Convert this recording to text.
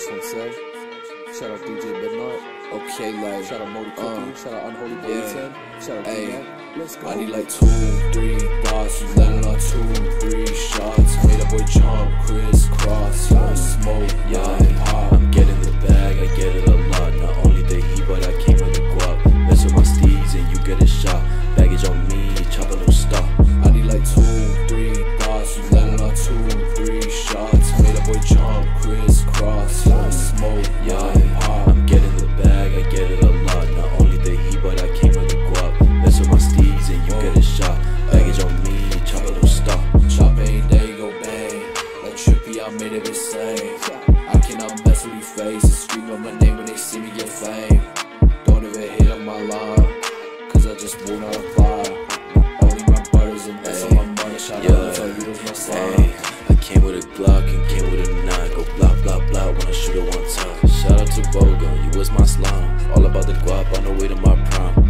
That's what I'm saying. Shout out DJ Midnight. Okay, like, Shout out Modi Cookie. Shout out Unholy Boy 10. Shout out D-Man. Let's go. I need like 2, 3 thoughts. You landing on 2, 3 shots. Made a boy jump, crisscross. Yo, smoke, yeah, hot. I'm getting the bag, I get it a lot. Not only the heat, but I came with the guap. Mess with my steeds and you get a shot. Baggage on me, chop a little stop. I need like 2, 3 thoughts. You landing on 2, 3 shots. Made a boy jump, crisscross. Yo, smoke, yeah, hot. I'm getting the bag, I get it a lot. Not only the heat, but I came with the guap. Mess with my steeds and you get a shot. Baggage on me, chop a little stop. Chop every day, go bang. Like Trippy, I made it insane. I cannot mess with these faces. Scream out my name when they see me get fame. Don't even hit on my line, cause I just will not apply. Only my brothers and that's on my money. Shout out to you, was my sign. I came with a Glock and came with a 9. Go blah blah blah when I shoot it one time. Shout out to Boga, you was my slime. All about the guap on the way to my prime.